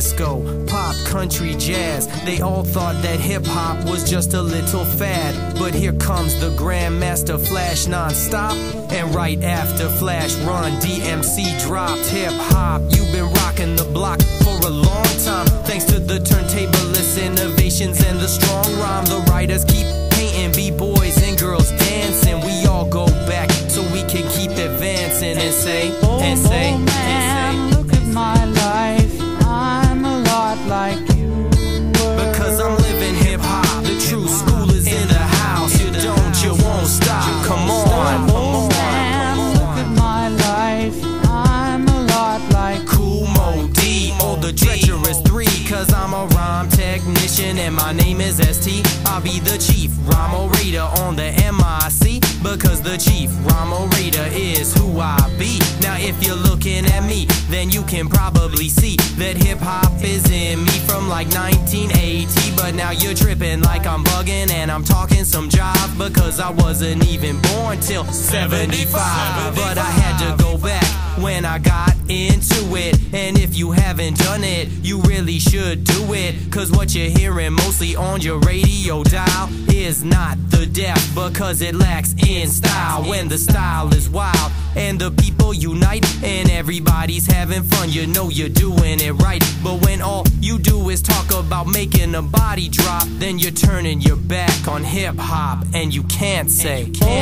disco, pop, country, jazz. They all thought that hip-hop was just a little fad. But here comes the Grandmaster Flash non-stop. And right after Flash Run, DMC dropped hip-hop. You've been rocking the block for a long time, thanks to the turntablist innovations and the strong rhyme. The writers keep painting b-boys and girls dancing. We all go back so we can keep advancing and say, oh man, look at my life. I'm a lot like you were. Because I'm living hip-hop. The true school is in the house. You don't, you won't stop. Come on. Oh man, look at my life. I'm a lot like Kool Moe Dee, or the treacherous 3. Cause I'm a rhyme technician and my name is ST. I'll be the chief rhyme orator on the MIC. Because the chief rhyme orator is who I be. Now if you're looking at me, then you can probably see that hip-hop is in me from like 1980. But now you're tripping like I'm bugging and I'm talking some jive, because I wasn't even born till 75. But I had to go back when I got into it. And if you haven't done it, you really should do it. Cause what you're hearing mostly on your radio dial is not the depth, because it lacks in style. When the style is wild and the people unite and everybody's having fun, you know you're doing it right. But when all you do is talk about making a body drop, then you're turning your back on hip-hop. And you can't say, oh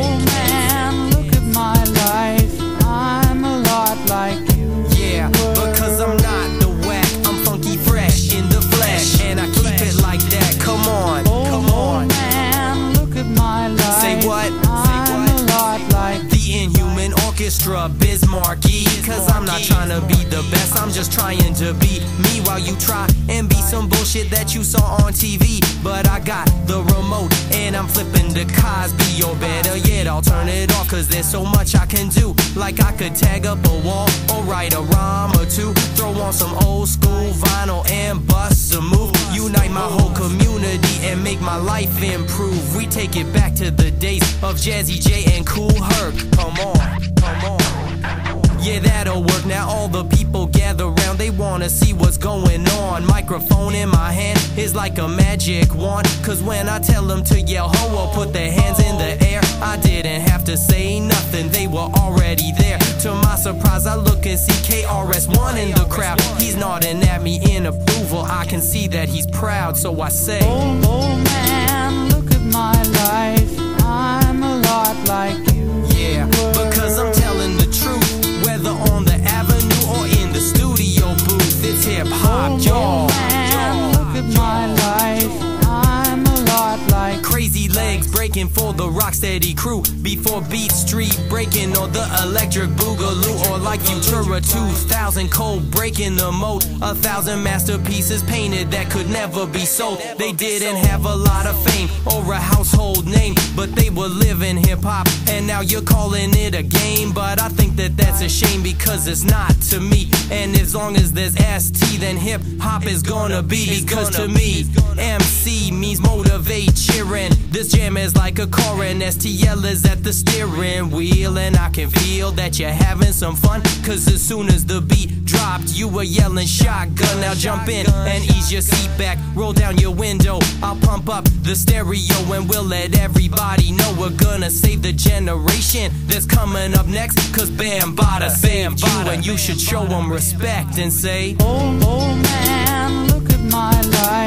man, look at my life. I'm a lot like you. Yeah, because I'm not the whack. I'm funky fresh in the flesh, and I keep it like that. Come on, come on. Oh man, look at my life. Say what? I'm a lot like the Inhuman Orchestra, Biz Markie. Cause I'm not trying to be the best, I'm just trying to be me, while you try and be some bullshit that you saw on TV. But I got the remote and I'm flipping the Cosby, or better yet, I'll turn it off. Cause there's so much I can do. Like I could tag up a wall or write a rhyme or two, throw on some old school vinyl and bust a move. Unite my whole community and make my life improve. We take it back to the days of Jazzy J and Kool Herc. Come on, come on. Yeah, that'll work. Now all the people gather round, they wanna see what's going on. Microphone in my hand is like a magic wand. Cause when I tell them to yell ho or put their hands in the air, I didn't have to say nothing, they were already there. To my surprise, I look and see KRS-One in the crowd. He's nodding at me in approval, I can see that he's proud. So I say, oh man, look at my life. I'm a lot like you. Yeah, because I'm telling the truth. Whether on the avenue or in the studio booth, it's hip-hop, y'all. Look at my life. I'm a lot like Crazy Legs breaking for the Rocksteady crew, before Beat Street breaking or the Electric Boogaloo, or like Futura 2000 Cold breaking the mold. 1,000 masterpieces painted that could never be sold. They didn't have a lot of fame or a household name, but they were living hip-hop, and now you're calling it a game. But I think that that's a shame, because it's not to me. And as long as there's ST, then hip-hop is gonna be. Because to me, MC means motivate, cheering. This jam is like a car and STL is at the steering wheel. And I can feel that you're having some fun, cause as soon as the beat dropped, you were yelling shotgun. Now jump in and ease your seat back, roll down your window, I'll pump up the stereo, and we'll let everybody know we're gonna save the generation that's coming up next. Cause Bambaataa saved you, and you should show them respect and say, oh man, look at my life.